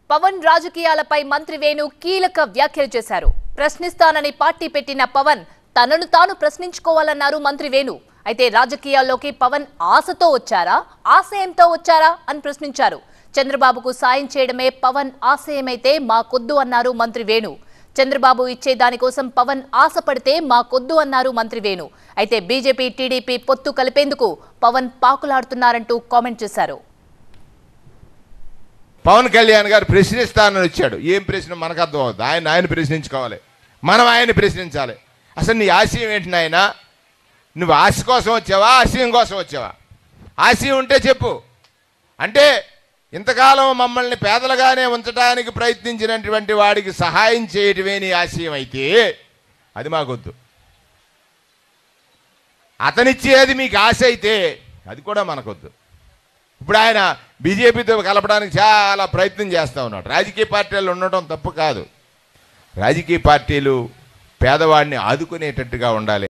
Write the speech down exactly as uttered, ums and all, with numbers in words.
పవన్ రాజకీయాలపై మంత్రి వేణు కీలక వ్యాఖ్యలు చేశారు. ప్రశ్నిస్తానని పార్టీ పెట్టిన పవన్ తనను తాను ప్రశ్నించుకోవాలన్నారు మంత్రి వేణు. అయితే రాజకీయాల్లోకి పవన్ ఆశతో వచ్చారా, ఆశయంతో వచ్చారా అని ప్రశ్నించారు. చంద్రబాబుకు సాయం చేయడమే పవన్ ఆశయమైతే మాకొద్దు అన్నారు మంత్రి వేణు. చంద్రబాబు ఇచ్చే దానికోసం పవన్ ఆశపడితే మాకొద్దు అన్నారు మంత్రి వేణు. అయితే బీజేపీ టీడీపీ పొత్తు కలిపేందుకు పవన్ పాకులాడుతున్నారంటూ కామెంట్ చేశారు. పవన్ కళ్యాణ్ గారు ప్రశ్నిస్తానని వచ్చాడు. ఏం ప్రశ్న మనకు అర్థం అవుతుంది. ఆయన ఆయన ప్రశ్నించుకోవాలి, మనం ఆయన్ని ప్రశ్నించాలి. అసలు నీ ఆశయం ఏంటి నాయన? నువ్వు ఆశ కోసం వచ్చావా, ఆశయం కోసం వచ్చావా? ఆశయం ఉంటే చెప్పు. అంటే ఇంతకాలం మమ్మల్ని పేదలుగానే ఉంచడానికి ప్రయత్నించినటువంటి వాడికి సహాయం చేయటమే నీ ఆశయం అయితే అది మాకొద్దు. అతనిచ్చేది మీకు ఆశ అయితే అది కూడా మనకొద్దు. ఇప్పుడు ఆయన బీజేపీతో కలపడానికి చాలా ప్రయత్నం చేస్తూ ఉన్నాడు. రాజకీయ పార్టీలు ఉండటం తప్పు కాదు. రాజకీయ పార్టీలు పేదవాడిని ఆదుకునేటట్టుగా ఉండాలి.